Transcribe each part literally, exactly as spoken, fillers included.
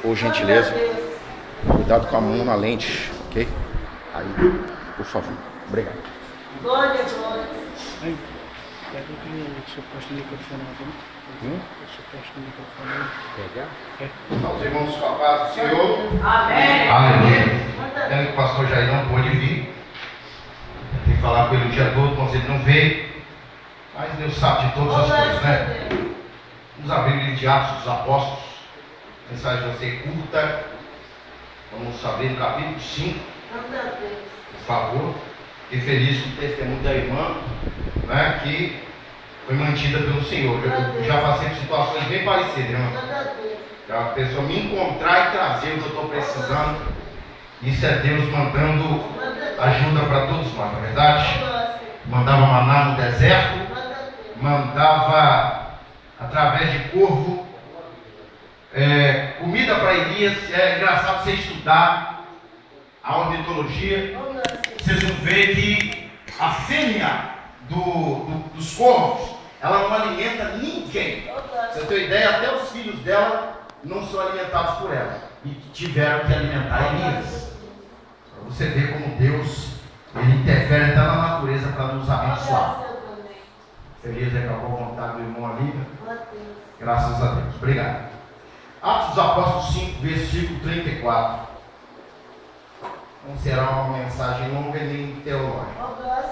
por gentileza. Cuidado com a mão na lente, ok? Aí, por favor. Obrigado. Glória, glória. Pega o suposto microfone aqui. Hum? O suposto microfone. Pegar? É. Então, os irmãos com a paz do Senhor. Amém. Aleluia. Pena que o pastor Jair não pôde vir. Tem que falar com ele o dia todo, mas ele não veio. Mas Deus sabe de todas as coisas, né? Vamos abrir o livro de Atos dos Apóstolos. A mensagem vai ser curta. Vamos abrir no capítulo cinco. Por favor. Fiquei feliz com o testemunho da irmã, né, que foi mantida pelo Senhor. Eu já passei por situações bem parecidas, irmã. A pessoa me encontrar e trazer o que eu estou precisando. Isso é Deus mandando ajuda para todos nós, não é verdade? Mandava maná no deserto, mandava através de corvo é, comida para Elias. É engraçado você estudar a ornitologia, vocês vão ver que a fêmea do, do, dos corvos, ela não alimenta ninguém. Você tem ideia, até os filhos dela não são alimentados por ela, e tiveram que alimentar Elias. Para você ver como Deus, ele interfere até na natureza para nos abençoar. Feliz é que eu vou contar do irmão ali. Graças a Deus. Obrigado. Atos dos Apóstolos cinco, versículo trinta e quatro. Não será uma mensagem longa nem teológica.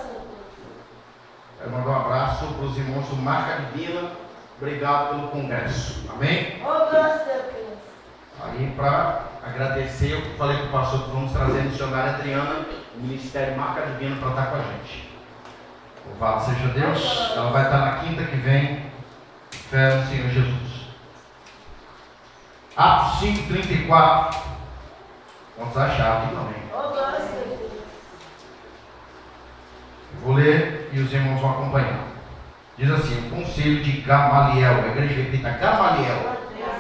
Eu mando um abraço para os irmãos do Marca Divina. Obrigado pelo congresso. Amém? Aí, para agradecer, eu falei para o pastor que vamos trazer a missionária Adriana, o Ministério Marca Divina, para estar com a gente. Louvado seja Deus. Ela vai estar na quinta que vem. Fé no Senhor Jesus. Atos cinco, trinta e quatro. Vamos achar aqui também. Vou ler e os irmãos vão acompanhar. Diz assim: o conselho de Gamaliel. A igreja repita: Gamaliel.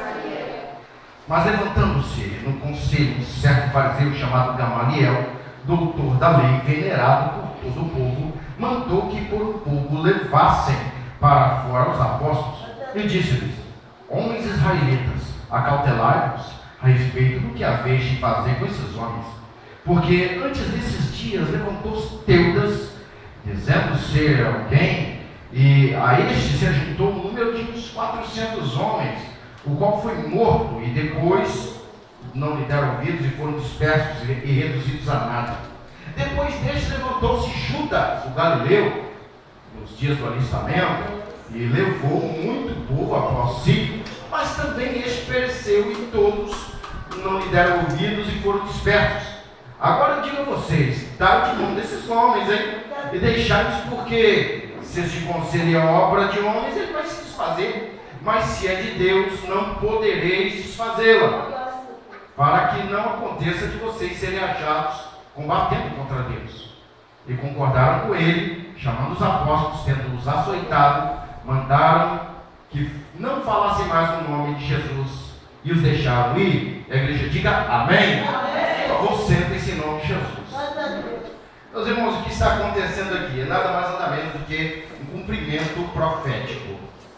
Mas levantando-se no conselho um certo fariseu chamado Gamaliel, doutor da lei, venerado por todo o povo, mandou que por o povo levassem para fora os apóstolos e disse-lhes: homens israelitas, acautelai-vos a respeito do que haveis de fazer com esses homens, porque antes desses dias levantou-se Teudas, dizendo ser alguém, e a este se ajuntou um número de uns quatrocentos homens, o qual foi morto, e depois não lhe deram ouvidos e foram dispersos e reduzidos a nada. Depois deste levantou-se Judas, o Galileu, nos dias do alistamento, e levou muito povo após si, mas também este pereceu e todos não lhe deram ouvidos e foram dispersos. Agora eu digo a vocês: dai de mão desses homens, hein? E deixai-os, porque se este conselho é obra de homens, ele vai se desfazer. Mas se é de Deus, não podereis desfazê-la, para que não aconteça de vocês serem achados combatendo contra Deus. E concordaram com ele, chamando os apóstolos, tendo-os açoitado, mandaram que não falassem mais no nome de Jesus e os deixaram ir. A igreja diga amém. Amém. Por favor, sentem-se em nome de Jesus. Meus irmãos, o que está acontecendo aqui é nada mais nada menos do que um cumprimento profético.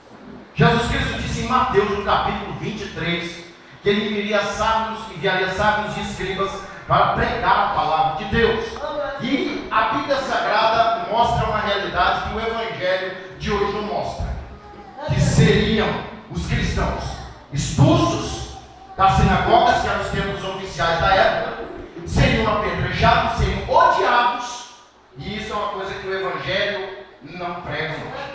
Jesus Cristo disse em Mateus, no capítulo vinte e três, que ele enviaria sábios, enviaria sábios e escribas para pregar a palavra de Deus. E a Bíblia Sagrada mostra uma realidade que o Evangelho de hoje não mostra, que seriam os cristãos expulsos das sinagogas, que eram os templos oficiais da época, seriam apedrejados, seriam odiados, e isso é uma coisa que o Evangelho não prega.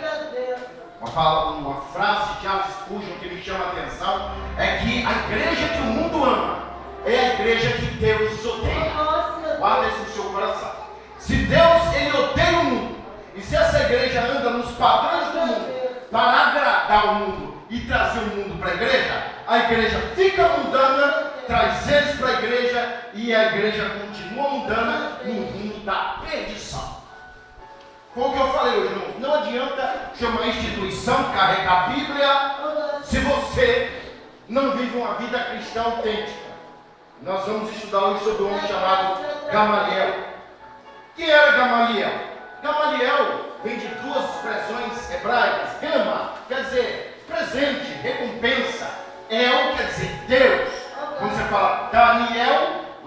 Uma, fala, uma frase de Charles Spurgeon que me chama a atenção é que a igreja que o mundo ama é a igreja que Deus odeia. Guarda isso no seu coração. Se Deus ele odeia o mundo, e se essa igreja anda nos padrões do mundo para agradar o mundo e trazer o mundo para a igreja, a igreja fica mundana, traz eles para a igreja e a igreja continua mundana no rumo da perdição. Foi o que eu falei hoje, irmão. Não adianta ser uma instituição, carregar a Bíblia, se você não vive uma vida cristã autêntica. Nós vamos estudar hoje sobre um homem chamado Gamaliel. Quem era Gamaliel? Gamaliel vem de duas expressões hebraicas. Gama quer dizer presente, recompensa. El quer dizer Deus. Quando você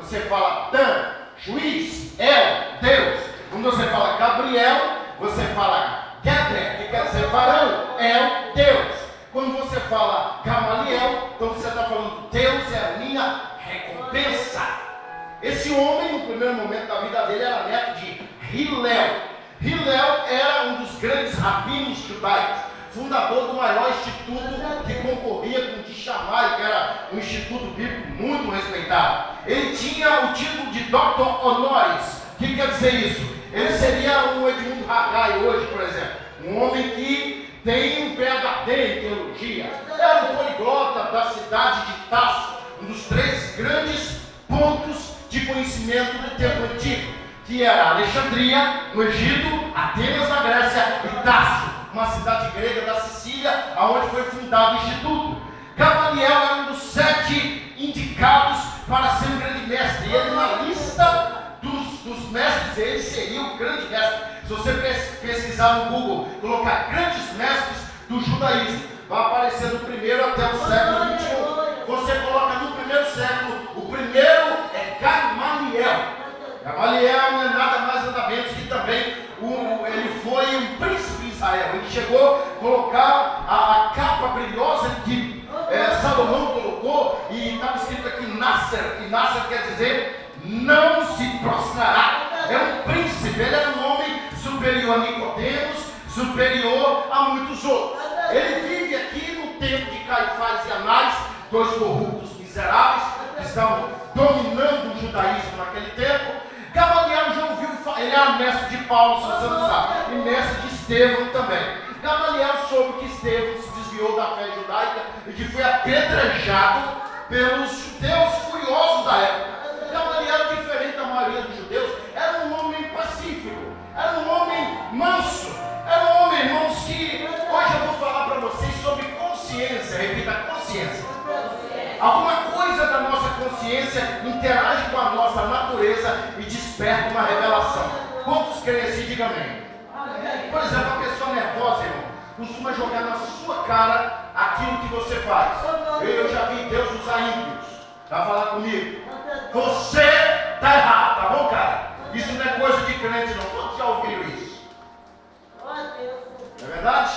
você fala Dan, juiz, El, Deus. Quando você fala Gabriel, você fala Geber, que quer dizer varão, El, Deus. Quando você fala Gamaliel, então você está falando, Deus é a minha recompensa. Esse homem, no primeiro momento da vida dele, era neto de Hillel. Hillel era um dos grandes rabinos judaicos, fundador do maior instituto que concorria com o de Shammai, que era um instituto bíblico muito respeitado. Ele tinha o título de doutor honoris. O que quer dizer isso? Ele seria um Edmundo Haggai hoje, por exemplo. Um homem que tem um P H D em teologia. Era um poliglota da cidade de Tasso, um dos três grandes pontos de conhecimento do tempo antigo, que era Alexandria, no Egito, Atenas, na Grécia, e Tasso, uma cidade grega da Sicília, onde foi fundado o Instituto. Gamaliel era um dos sete indicados para ser um grande mestre, e ele, na lista dos, dos mestres, ele seria o grande mestre. Se você pesquisar no Google, colocar grandes mestres do judaísmo, vai aparecer do primeiro até o século vinte e um. Você coloca no primeiro século, o primeiro é Gamaliel. Gamaliel não é nada mais nada menos que também o, ele foi um príncipe de Israel. Ele chegou a colocar a, a capa brilhosa que é, Salomão colocou, e estava escrito aqui Nasser, e Nasser quer dizer não se prostrará. É um príncipe, ele era um homem superior a Nicodemos, superior a muitos outros. Ele vive aqui no tempo de Caifás e Anás, dois corruptos miseráveis que estavam dominando o judaísmo naquele tempo. Gamaliel já ouviu falar, ele era mestre de Paulo, se você não sabe, e mestre de Estevão também. Gamaliel soube que Estevão se desviou da fé judaica e que foi apedrejado pelos judeus furiosos da época. Gamaliel, diferente da maioria dos judeus, era um homem pacífico, era um homem manso, era um homem, irmãos, que hoje eu vou falar para vocês sobre consciência. Repita, consciência. Alguma coisa da nossa consciência interage com a nossa natureza e desperta uma revelação. Quantos creem assim? Diga amém. Por exemplo, a pessoa nervosa, irmão, costuma jogar na sua cara aquilo que você faz. Eu, eu já vi Deus usar ímpios para falar comigo. Você está errado, tá bom, cara? Isso não é coisa de crente, não. Quantos já ouviram isso? Não é verdade?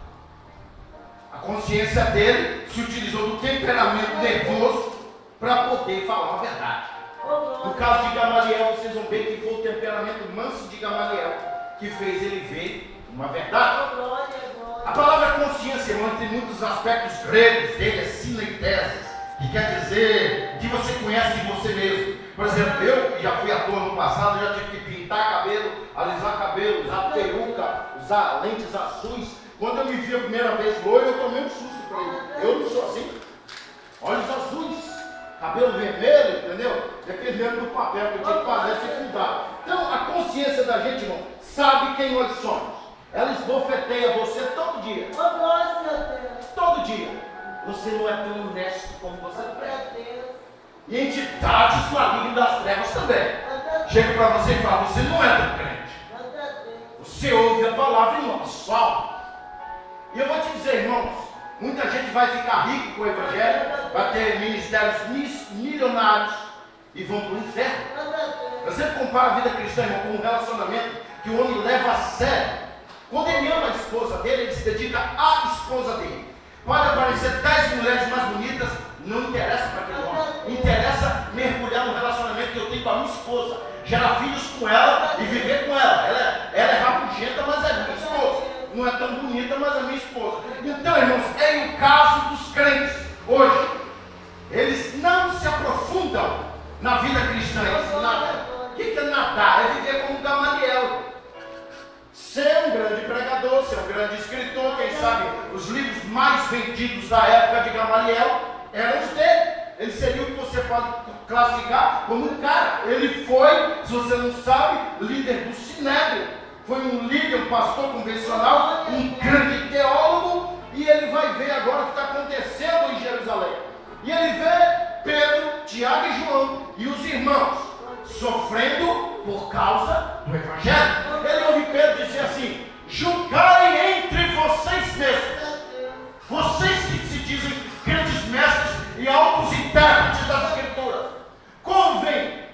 A consciência dele se utilizou do temperamento nervoso para poder falar a verdade. No caso de Gamaliel, vocês vão ver que foi o temperamento manso de Gamaliel que fez ele ver uma verdade. A palavra consciência, irmão, tem muitos aspectos gregos dele, é sineiteses, que quer dizer que você conhece de você mesmo. Por exemplo, eu que já fui ator no passado, já tive que pintar cabelo, alisar cabelo, usar peruca, usar lentes azuis. Quando eu me vi a primeira vez loiro, eu tomei um susto para ele. Eu não sou assim. Olhos azuis, cabelo vermelho, entendeu? Dependendo do papel que eu tinha que fazer, tinha que mudar. Então, a consciência da gente, irmão, sabe quem nós somos. Ela esbofeteia você todo dia. Todo dia. Você não é tão honesto como você prega. E entidades malignas das trevas também. Chega para você e fala, você não é tão crente. Você ouve a palavra e não só. E eu vou te dizer, irmãos, muita gente vai ficar rico com o evangelho, vai ter ministérios milionários e vão para o inferno. Eu sempre comparo a vida cristã, irmão, com um relacionamento que o homem leva a sério. Quando ele ama a esposa dele, ele se dedica à esposa dele. Pode aparecer dez mulheres mais bonitas, não interessa para aquele homem. Interessa mergulhar no relacionamento que eu tenho com a minha esposa, gerar filhos com ela e viver com ela. Ela é, ela é rabugenta, mas é minha esposa. Não é tão bonita, mas é minha esposa. Então, irmãos, é o caso dos crentes hoje. Eles não se aprofundam na vida cristã. Eles nadam. O que é nadar? É viver como Gamaliel. Ser um grande pregador, ser um grande escritor. Quem sabe os livros mais vendidos da época de Gamaliel eram os dele. Ele seria o que você pode classificar como um cara. Ele foi, se você não sabe, líder do Sinédrio. Foi um líder, um pastor convencional, um grande teólogo, e ele vai ver agora o que está acontecendo em Jerusalém. E ele vê Pedro, Tiago e João e os irmãos sofrendo por causa do evangelho. Ele ouve Pedro dizer assim: julgai entre vocês mesmos, vocês que se dizem grandes mestres e altos intérpretes das escrituras, convém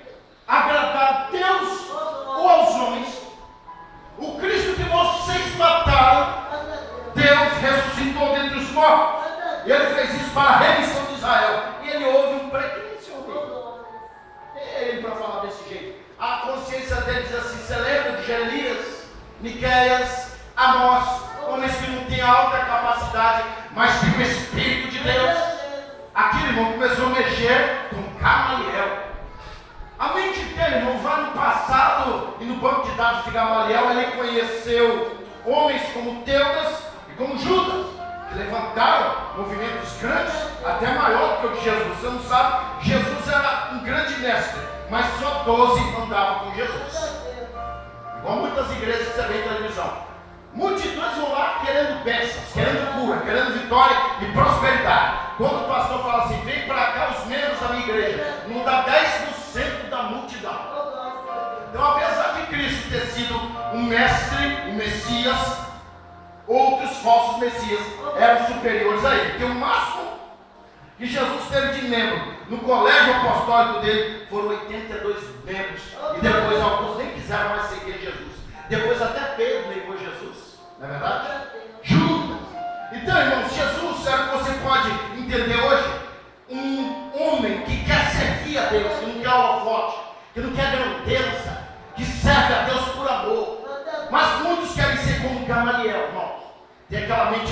começou a mexer com Gamaliel. A mente dele, irmão, vai no passado e no banco de dados de Gamaliel, ele conheceu homens como Teudas e como Judas, que levantaram movimentos grandes, até maior do que o de Jesus. Você não sabe, Jesus era um grande mestre, mas só doze andavam com Jesus. Igual muitas igrejas que você vê em televisão. Multidões vão lá querendo bênçãos, querendo cura, querendo vitória e prosperidade. Quando o pastor fala assim, vem para cá os membros da minha igreja, não dá dez por cento da multidão. Então, apesar de Cristo ter sido um mestre, um Messias, outros falsos Messias eram superiores a ele. Porque o máximo que Jesus teve de membro no colégio apostólico dele foram oitenta e dois membros. E depois alguns nem quiseram mais seguir Jesus. Depois até Pedro negou Jesus. Não é verdade? Judas. Então, irmãos, Jesus é o que você pode entender hoje. Um homem que quer servir a Deus, que não quer holofote, que não quer grandeza, que serve a Deus por amor. Mas muitos querem ser como Gamaliel, irmão. Tem aquela mente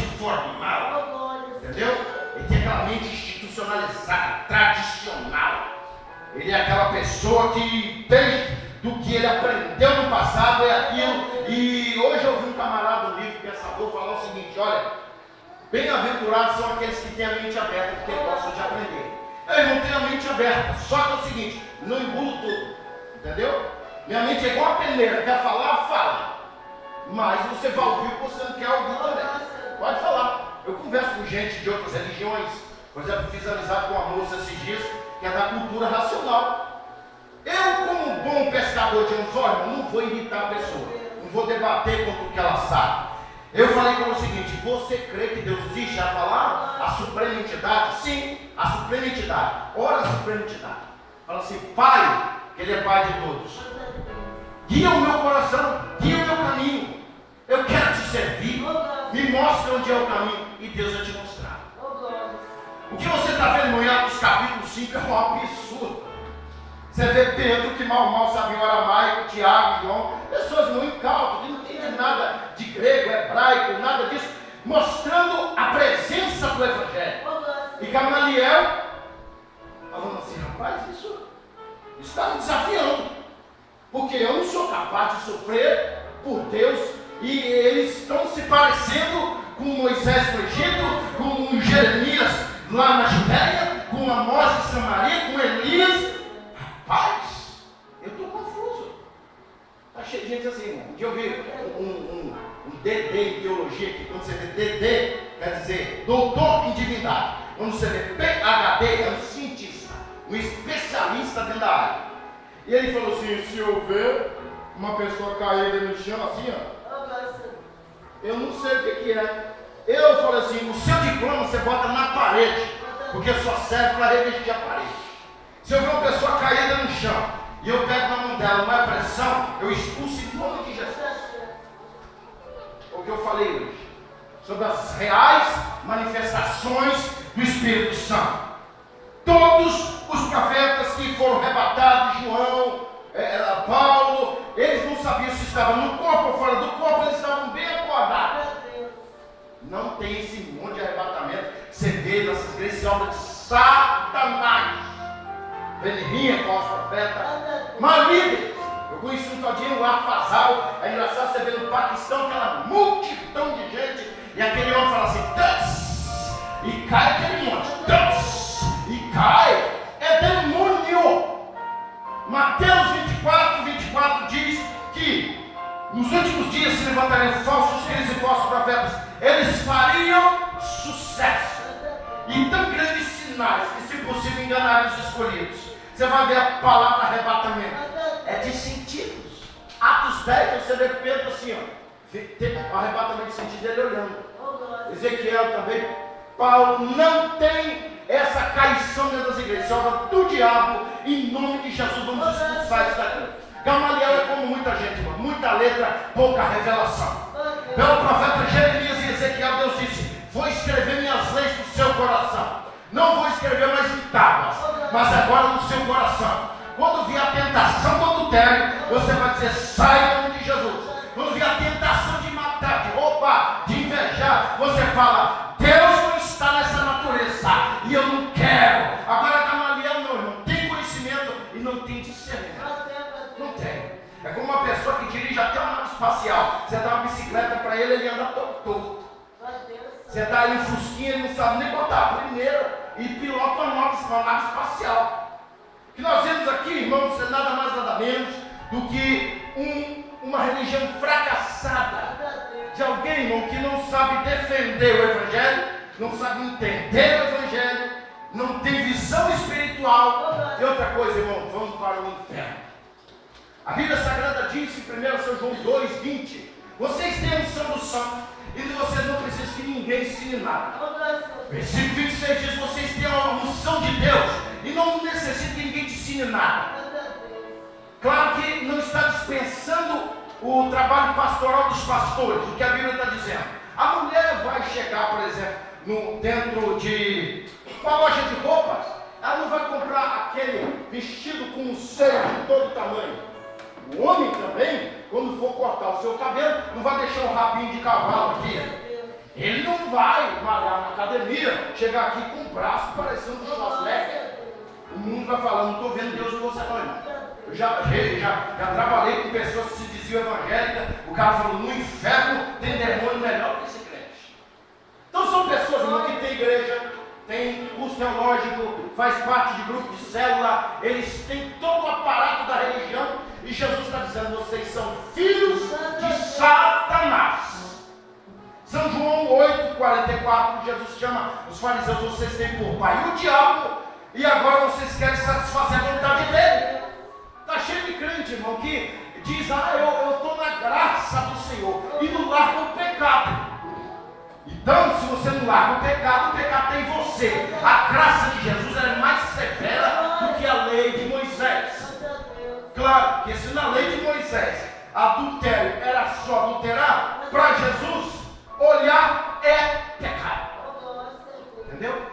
formal, entendeu? Ele tem aquela mente institucionalizada, tradicional. Ele é aquela pessoa que tem do que ele aprendeu no passado, é aquilo. E hoje eu vi um camarada no livro Pensador falar o seguinte: olha, bem-aventurados são aqueles que têm a mente aberta, porque gostam de aprender. Eu não tenho a mente aberta, só que é o seguinte, não engulo tudo, entendeu? Minha mente é igual a peneira, quer falar, fala. Mas você vai ouvir o que você não quer ouvir também. Pode falar. Eu converso com gente de outras religiões. Por exemplo, fiz amizade com uma moça esses dias que é da cultura racional. Eu, como um bom pescador de anzol, não vou irritar a pessoa, não vou debater contra o que ela sabe. Eu falei com ela o seguinte: você crê que Deus existe? Ela falar a suprema entidade? Sim, a suprema entidade. Ora, a suprema entidade. Fala assim: Pai, que Ele é Pai de todos, guia o meu coração, guia o meu caminho. Eu quero te servir, me mostra onde é o caminho, e Deus vai te mostrar. O que você está vendo em Atos capítulo cinco é um absurdo. Você vê Pedro, que mal mal sabia o aramaico, Tiago, João, pessoas muito incautas, que não entendem nada de grego, hebraico, nada disso, mostrando a presença do Evangelho. E Gamaliel, falando assim: rapaz, isso está me desafiando, porque eu não sou capaz de sofrer por Deus, e eles estão se parecendo com Moisés no Egito, com Jeremias lá na Judéia, com Amós de Samaria, com Elias. Rapaz, eu estou confuso. Está cheio de gente assim, irmão. Um dia eu vi um, um, um D D em teologia, que quando você vê D D, quer dizer doutor em divindade. Quando você vê P H D, é um cientista, um especialista dentro da área. E ele falou assim: se eu ver uma pessoa caída no chão assim, ó, eu não sei o que, que é. Eu falei assim: o seu diploma você bota na parede, porque só serve para revestir a parede. Se eu ver uma pessoa caída no chão e eu pego na mão dela uma pressão, eu expulso em nome de Jesus. O que eu falei hoje sobre as reais manifestações do Espírito Santo. Todos os profetas que foram arrebatados, João, é, Paulo, eles não sabiam se estavam no corpo ou fora do corpo, eles estavam bem acordados. Não tem esse monte de arrebatamento que você vê nessas igrejas, obra de Satanás. Velhinha, falso profeta, marido. Eu conheci um todinho lá, Fazal. É engraçado você ver no Paquistão aquela multidão de gente, e aquele homem fala assim: Tans! E cai aquele monte, Tans! E cai. É demônio. Mateus vinte e quatro, vinte e quatro diz que nos últimos dias se levantariam falsos reis e falsos profetas. Eles fariam sucesso e tão grandes sinais que, se possível, enganariam os escolhidos. Você vai ver a palavra arrebatamento, é de sentidos. Atos dez, você vê Pedro assim, ó, tem o arrebatamento de sentido dele olhando. Ezequiel também. Paulo não tem essa caição dentro das igrejas. Isso é obra do diabo. Em nome de Jesus, vamos expulsar isso daqui. Gamaliel é como muita gente, irmão. Muita letra, pouca revelação. Pelo profeta Jeremias e Ezequiel, Deus disse: vou escrever minhas leis no seu coração. Não vou escrever mais em tábuas, mas agora no seu coração. Quando vier a tentação do adultério, você vai dizer: sai em nome de Jesus. Quando vier a tentação de matar, de roubar, de invejar, você fala: Deus não está nessa natureza e eu não quero. Agora espacial. Você dá uma bicicleta para ele, ele anda todo. Você dá aí um fusquinha, ele não sabe nem botar a primeira e pilota uma nave, uma nave espacial. O que nós vemos aqui, irmãos, é nada mais nada menos do que um, uma religião fracassada de alguém, irmão, que não sabe defender o Evangelho, não sabe entender o Evangelho, não tem visão espiritual. E outra coisa, irmão, vamos para o inferno. A Bíblia Sagrada diz em primeiro São João dois, vinte: vocês têm a unção do Santo e vocês não precisam que ninguém ensine nada. Versículo vinte e seis diz: vocês têm a unção de Deus e não necessitam que ninguém te ensine nada. Claro que não está dispensando o trabalho pastoral dos pastores, o que a Bíblia está dizendo. A mulher vai chegar, por exemplo, no, dentro de uma loja de roupas, ela não vai comprar aquele vestido com um seio de todo tamanho. O homem também, quando for cortar o seu cabelo, não vai deixar um rabinho de cavalo aqui. Ele não vai malhar na academia, chegar aqui com o braço parecendo um Schwarzenegger. O mundo vai falar: não estou vendo Deus em você não, irmão. Eu já, já, já trabalhei com pessoas que se diziam evangélicas. O cara falou: no inferno tem demônio melhor que esse crente. Então são pessoas, irmão, que tem igreja, tem curso teológico, faz parte de grupo de célula, eles têm todo o aparato da religião, e Jesus está dizendo: vocês são filhos de Satanás. São João oito, quarenta e quatro, Jesus chama os fariseus: vocês têm por pai o diabo, e agora vocês querem satisfazer a vontade dele. Está cheio de crente, irmão, que diz: ah, eu estou na graça do Senhor, e não larga o pecado. Então, se você não larga o pecado, o pecado tem você. A graça de Jesus é mais severa do que a lei de Moisés. Claro que se na lei de Moisés adultério era só adulterar, para Jesus olhar é pecado. Entendeu?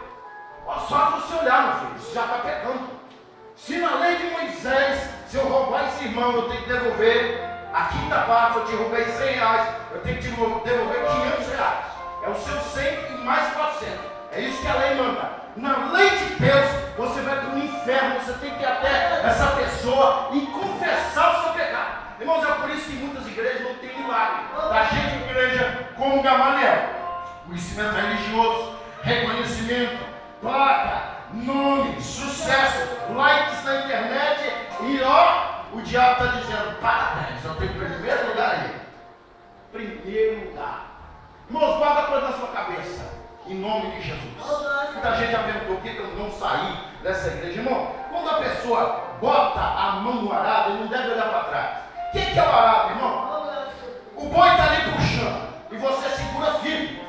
Só você olhar, meu filho, isso já está pecando. Se na lei de Moisés, se eu roubar esse irmão, eu tenho que devolver a quinta parte, eu te roubei cem reais, eu tenho que te devolver quinhentos reais. É o seu cem e mais quatrocentos. É isso que a lei manda. Na lei de Deus, você vai para o inferno, você tem que ir até essa pessoa e confessar o seu pecado. Irmãos, é por isso que muitas igrejas não têm milagre. A gente de igreja como Gamaliel: conhecimento religioso, reconhecimento, placa, nome, sucesso, likes na internet, e ó, o diabo está dizendo: parabéns, eu tenho primeiro lugar aí. Primeiro lugar. Irmãos, guarda a coisa na sua cabeça, em nome de Jesus. Muita gente já perguntou por que eu não saí dessa igreja. Irmão, quando a pessoa bota a mão no arado, ele não deve olhar para trás. O que, que é o arado, irmão? O boi está ali puxando e você segura firme.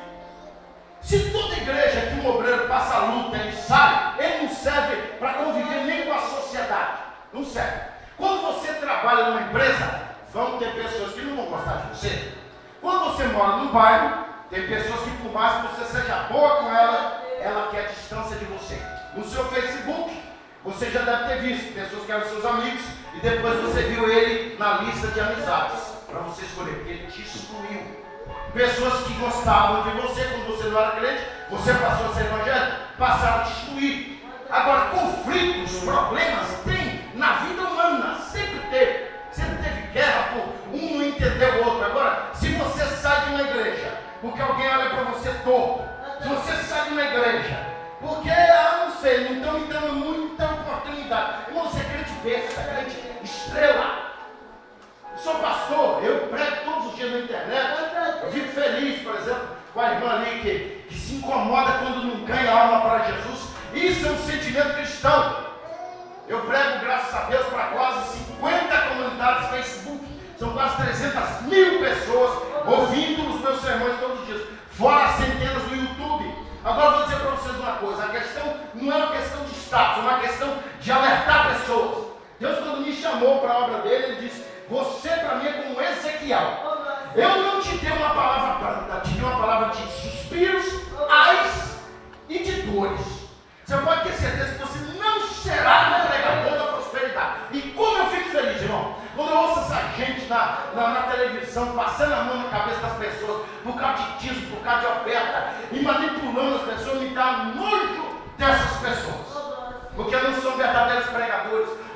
Se toda igreja que um obreiro passa a luta, ele sai, ele não serve para conviver nem com a sociedade. Não serve. Quando você trabalha numa empresa, vão ter pessoas que não vão gostar de você. Quando você mora num bairro, tem pessoas que, por mais que você seja boa com ela, ela quer a distância de você. No seu Facebook, você já deve ter visto pessoas que eram seus amigos e depois você viu ele na lista de amizades para você escolher, porque ele te excluiu. Pessoas que gostavam de você quando você não era crente, você passou a ser evangélico, passaram a te excluir. Agora, conflitos, problemas tem na vida humana, sempre teve. Sempre teve guerra por um não entender o outro. Agora, se você sai de uma igreja porque alguém olha para você torto, se você sai de uma igreja porque, ah, não sei, não estão me dando muita oportunidade, irmão, você é crente besta, crente estrela. Eu sou pastor, eu prego todos os dias na internet, eu fico feliz, por exemplo, com a irmã ali que, que se incomoda quando não ganha alma para Jesus. Isso é um sentimento cristão. Eu prego, graças a Deus, para quase cinquenta comunidades no Facebook. São quase trezentas mil pessoas ouvindo os meus sermões todos os dias. Fora centenas no YouTube. Agora vou dizer para vocês uma coisa. A questão não é uma questão de status, é uma questão de alertar pessoas. Deus, quando me chamou para a obra dele, ele disse: você para mim é como Ezequiel. Eu não te dei uma palavra branda, te dei uma palavra de suspiros, ais e de dores. Você pode ter certeza que você não será um pregador da prosperidade. E como eu fico feliz, irmão, quando eu ouço essa gente na, na, na televisão, passando a mão na cabeça das pessoas, por causa de dízimo, por causa de oferta, e manipulando as pessoas, me dá nojo dessas pessoas. Porque não são verdadeiros pregadores,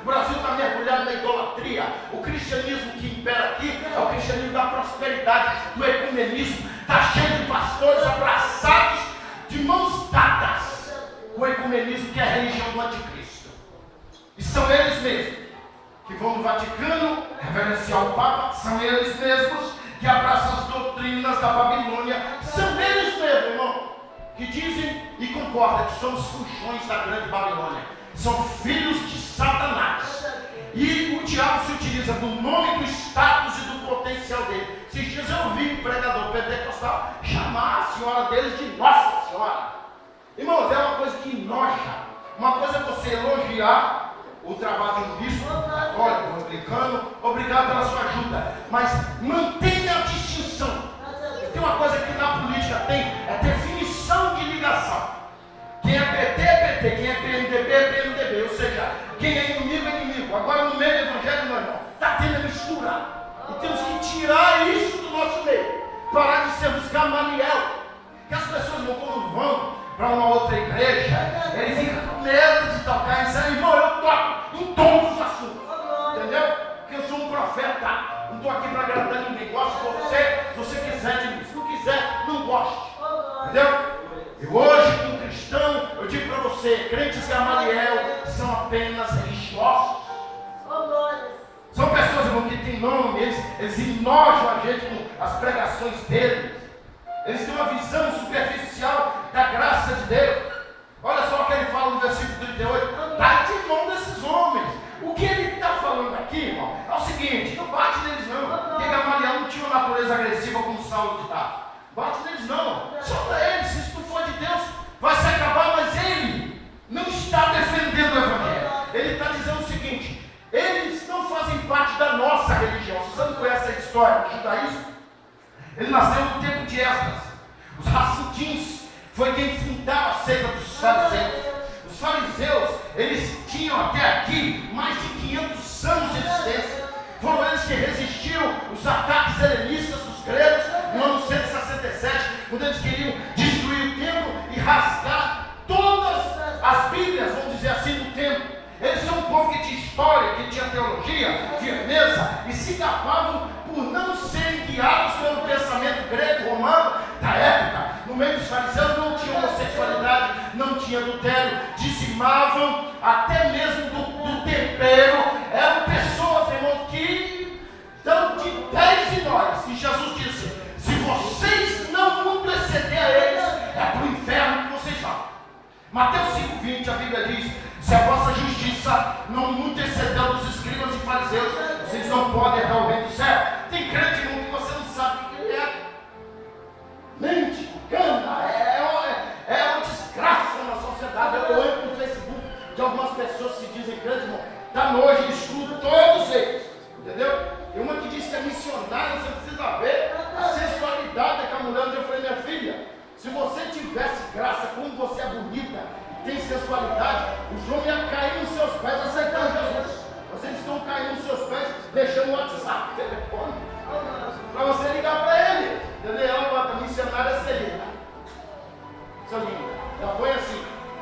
O Brasil está mergulhado na idolatria. O cristianismo que impera aqui é o cristianismo da prosperidade, do ecumenismo. Está cheio de pastores abraçados de mãos dadas com o ecumenismo, que é a religião do anticristo. E são eles mesmos que vão no Vaticano reverenciar o Papa, são eles mesmos que abraçam as doutrinas da Babilônia, são eles mesmos, irmão, que dizem e concordam que somos funções da grande Babilônia, são filhos de Satanás. E o diabo se utiliza do nome, do status e do potencial dele. Esses dias eu ouvi um pregador pentecostal chamar a senhora deles de Nossa Senhora. Irmãos, é uma coisa que enoja. Uma coisa é você elogiar o trabalho do bispo, olha, anglicano, obrigado pela sua ajuda, mas mantenha a distinção. Tem uma coisa que na política tem, é definição de ligação. Quem é P T é P T, quem é P M D B é P M D B, ou seja, quem é inimigo é inimigo. Agora no meio do evangelho não, irmão, está tendo a mistura. E temos que tirar isso do nosso meio, parar de sermos Gamaliel. Que as pessoas não, quando vão para uma outra igreja, ele fica com medo de tocar e dizer, irmão, eu toco em todos os assuntos, entendeu? Porque eu sou um profeta, não estou aqui para agradar ninguém. Gosto de você, se você quiser de mim, se não quiser, não goste, entendeu? E hoje, como cristão, eu digo para você, crentes Gamaliel são apenas religiosos. São pessoas, irmão, que têm nome, eles, eles enojam a gente com as pregações deles. Eles têm uma visão superficial da graça de Deus. Olha só o que ele fala no versículo trinta e oito. Bate em mão desses homens. O que ele está falando aqui, irmão, é o seguinte: não bate neles não. Porque Gamaliel não tinha uma natureza agressiva como Saulo de Tarso. Bate neles não. Solta eles. Se isso não for de Deus, vai se acabar. Mas ele não está defendendo o evangelho. Ele está dizendo o seguinte: eles não fazem parte da nossa religião. Você não conhece a história do judaísmo? Ele nasceu no tempo de Esdras. Os Hassidim foi quem fundava a seita dos fariseus. Os fariseus, eles tinham até aqui mais de quinhentos anos de existência. Foram eles que resistiram os ataques helenistas dos gregos no ano cento e sessenta e sete, quando eles queriam destruir o templo e rasgar todas as bíblias, vamos dizer assim, do templo. Eles são um povo que tinha história, que tinha teologia, firmeza, e se gabavam por não serem guiados pelo pensamento grego-romano da época. No meio dos fariseus não tinha homossexualidade, não tinha adultério, dizimavam até mesmo do, do tempero. Eram pessoas, irmãos, que dão de dez em nós. E Jesus disse: se vocês não muito exceder a eles, é para o inferno que vocês vão. Mateus cinco, vinte, a Bíblia diz: se a vossa justiça não muito exceder dos escribas e fariseus, vocês não podem herdar o reino do céu. Tem crente, irmão, que você não sabe o que ele é. Mente, cana, é, é, é uma desgraça na sociedade. Eu entro no Facebook de algumas pessoas que se dizem crentes, irmão, dá nojo, eu excluo todos eles, entendeu? E uma que diz que é missionária, você precisa ver a sensualidade daquela mulher. Onde eu falei: minha filha, se você tivesse graça, como você é bonita, tem sensualidade, os homens iam cair nos seus pés aceitando Jesus. Vocês estão caindo nos seus pés, deixando o WhatsApp, o telefone, para você ligar para ele, entendeu? Ela bota missionária seria. Seu lindo, já foi assim.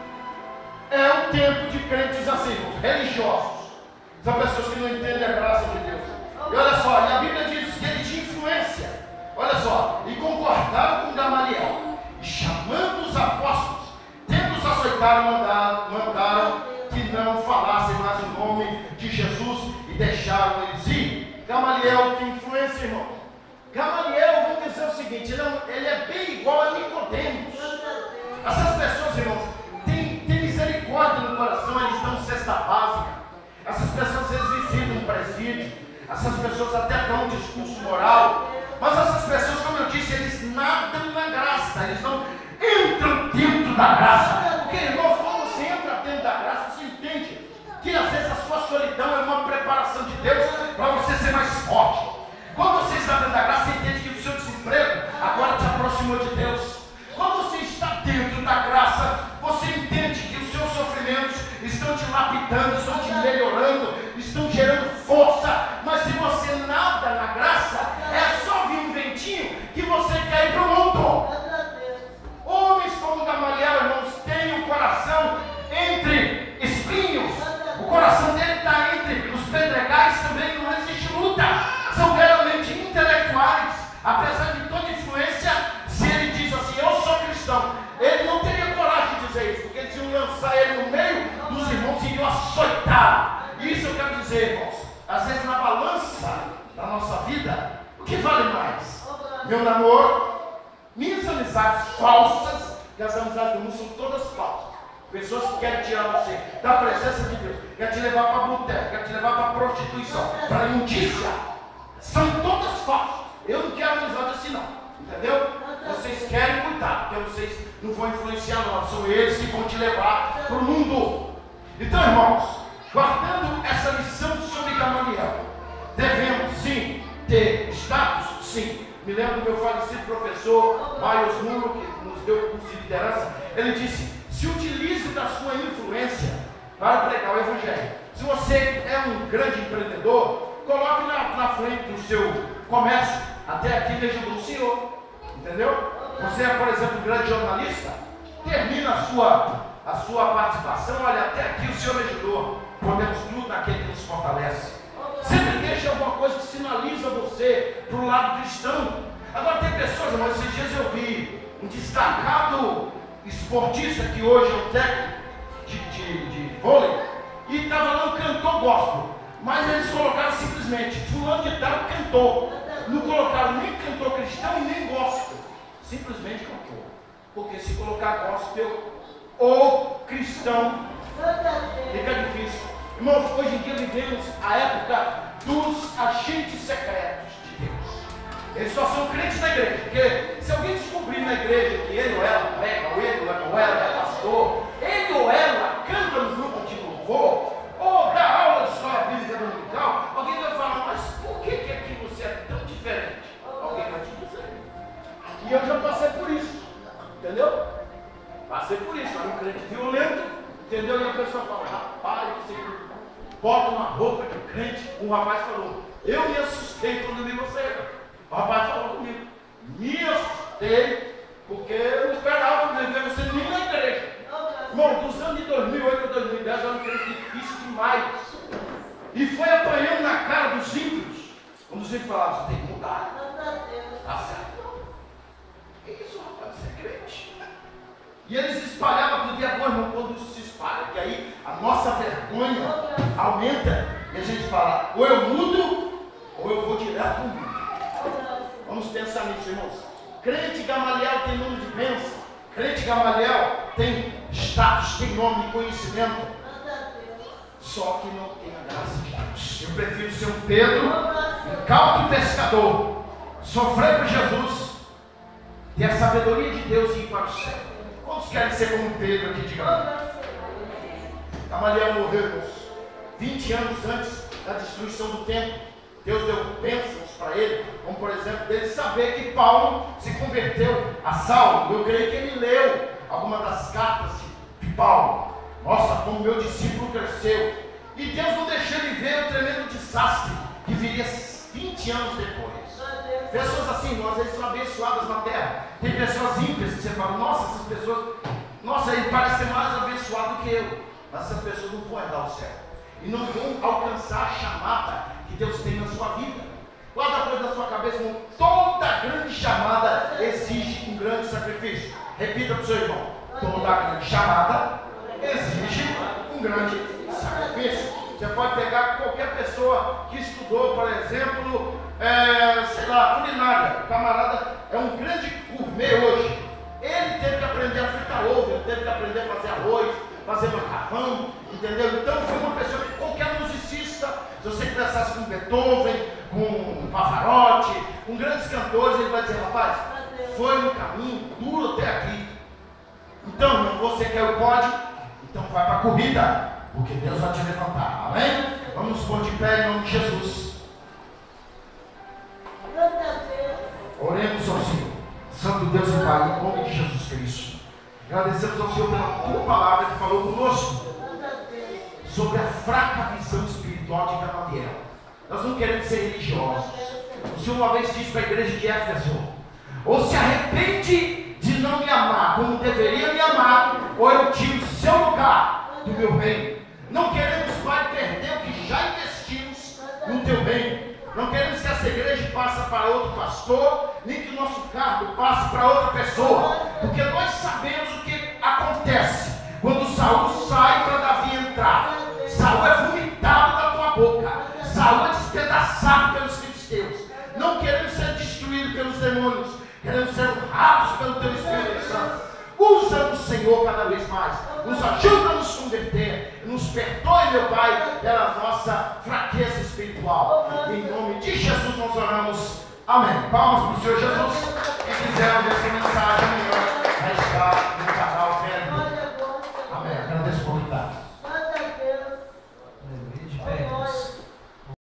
É um tempo de crentes assim, religiosos. São pessoas que não entendem a graça de Deus. E olha só, e a Bíblia diz que ele tinha influência. Olha só, e concordaram com Gamaliel, e chamando os apóstolos, tendo os açoitaram, mandaram, mandaram que não falassem mais o nome de Jesus e deixaram eles ir. Gamaliel tem influência, irmão. Gamaliel, vamos dizer o seguinte, ele é, ele é bem igual a Nicodemos. Essas pessoas, irmãos, têm, têm misericórdia no coração, eles dão cesta básica. Essas pessoas, eles visitam um presídio. Essas pessoas até dão um discurso moral. Mas essas pessoas, como eu disse, eles nadam na graça, eles não entram dentro da graça. Porque, irmãos, quando você entra dentro da graça, você entende que às vezes a sua solidão é uma preparação de Deus para você ser mais forte. Quando você está dentro da graça, você entende que o seu desemprego agora te aproximou de Deus. Quando você está dentro da graça, você entende que os seus sofrimentos estão te lapidando, estão te melhorando, estão gerando força. Mas se você nada na graça, é só vir um ventinho que você quer ir para o mundo. Homens como Gamaliel, irmãos, têm o coração entre espinhos. O coração dele está entre açoitado. Isso eu quero dizer, irmãos. Às vezes na balança da nossa vida, o que vale mais? Meu namoro, minhas amizades falsas, que as amizades do mundo são todas falsas. Pessoas que querem tirar você da presença de Deus, querem te levar para boteco, querem te levar para prostituição, para imundícia. São todas falsas. Eu não quero amizade assim não, entendeu? Vocês querem cuidar, porque vocês não vão influenciar não, são eles que vão te levar para o mundo. Então, irmãos, guardando essa lição sobre Gamaliel, devemos sim ter status, sim. Me lembro do meu falecido professor Miles Muro, que nos deu o curso de liderança. Ele disse: se utilize da sua influência para pregar o Evangelho. Se você é um grande empreendedor, coloque na, na frente do seu comércio. Até aqui me ajudou o senhor, entendeu? Você é, por exemplo, um grande jornalista, termina a sua, a sua participação. Olha, até aqui o senhor me ajudou. Podemos tudo naquele que nos fortalece. Sempre deixa alguma coisa que sinaliza você para o lado cristão. Agora tem pessoas, irmão, esses dias eu vi um destacado esportista que hoje é um técnico de, de, de vôlei, e estava lá um cantor gospel, mas eles colocaram simplesmente fulano de tal cantor, não colocaram nem cantor cristão e nem gospel, simplesmente cantor, porque se colocar gospel ou cristão fica difícil. Irmãos, hoje em dia vivemos a época dos agentes secretos de Deus. Eles só são crentes na igreja, porque se alguém descobrir na igreja que ele ou ela prega, ou ele ou ela é pastor, ele ou ela canta no grupo de louvor, ou dá aula de história bíblica dominical, alguém vai falar: mas por que, que aqui você é tão diferente? Alguém vai te dizer. E eu já passei por isso, entendeu? Passei por isso, era um crente violento, entendeu? E a pessoa fala: rapaz, você bota uma roupa de crente. Um rapaz falou: eu me assustei quando vi você. O rapaz falou comigo: me assustei, porque eu não esperava ver você nem na igreja. Irmão, dos anos de dois mil e oito a dois mil e dez era um crente difícil demais. E foi apanhando na cara dos ímpios. Quando os ímpios falavam: você tem que mudar. Tá certo? Que isso, rapaz? Você é crente. E eles espalhavam tudo. E agora, irmão, quando isso se espalha, que aí a nossa vergonha aumenta, e a gente fala: ou eu mudo, ou eu vou direto para o mundo. Vamos pensar nisso, irmãos. Crente Gamaliel tem nome de bênção. Crente Gamaliel tem status, tem nome, conhecimento. Só que não tem a graça de Deus. Eu prefiro ser um Pedro, um cauto pescador, sofrer por Jesus, ter a sabedoria de Deus e ir para o céu. Quantos querem ser como Pedro aqui, digamos? Gamaliel morreu, irmãos, vinte anos antes da destruição do templo. Deus deu bênçãos para ele, como por exemplo, dele saber que Paulo se converteu a Saulo. Eu creio que ele leu algumas das cartas de Paulo. Nossa, como meu discípulo cresceu. E Deus não deixou ele ver o tremendo desastre que viria vinte anos depois. Pessoas assim, nós eles são abençoadas na terra. Tem pessoas ímpias que você fala: nossa, essas pessoas, nossa, ele parece ser mais abençoado que eu. Mas essas pessoas não vão herdar o céu. E não vão alcançar a chamada que Deus tem na sua vida. Guarda a coisa da sua cabeça, irmão. Toda grande chamada exige um grande sacrifício. Repita para o seu irmão: toda grande chamada exige um grande sacrifício. Você pode pegar qualquer pessoa que estudou, por exemplo, é, sei lá, culinária. O camarada é um grande gourmet hoje. Ele teve que aprender a fritar ovo, ele teve que aprender a fazer arroz, fazer macarrão, entendeu? Então foi uma pessoa que qualquer musicista, se você conversasse com Beethoven, com Pavarotti, com grandes cantores, ele vai dizer: rapaz, foi um caminho duro até aqui. Então, irmão, você quer o pódio? Então vai para a corrida, porque Deus vai te levantar. Amém? Vamos nos pôr de pé em nome de Jesus. Oremos ao Senhor. Santo Deus e Pai, em nome de Jesus Cristo, agradecemos ao Senhor pela tua palavra que falou conosco sobre a fraca visão espiritual de Gamaliel. Nós não queremos ser religiosos. O Senhor uma vez disse para a igreja de Éfeso: ou se arrepende de não me amar como deveria me amar, ou eu tiro o seu lugar do meu reino. Não queremos, Pai, perder o que já investimos no teu reino. Não queremos que essa igreja passe para outro pastor, nem que o nosso cargo passe para outra pessoa, porque nós sabemos o que acontece quando Saul sai para Davi entrar. Saul juntos oramos. Amém. Palmas para o Senhor Jesus. Quem quiser ouvir essa mensagem amanhã vai estar no canal Verbo. Amém. Agradeço por estar.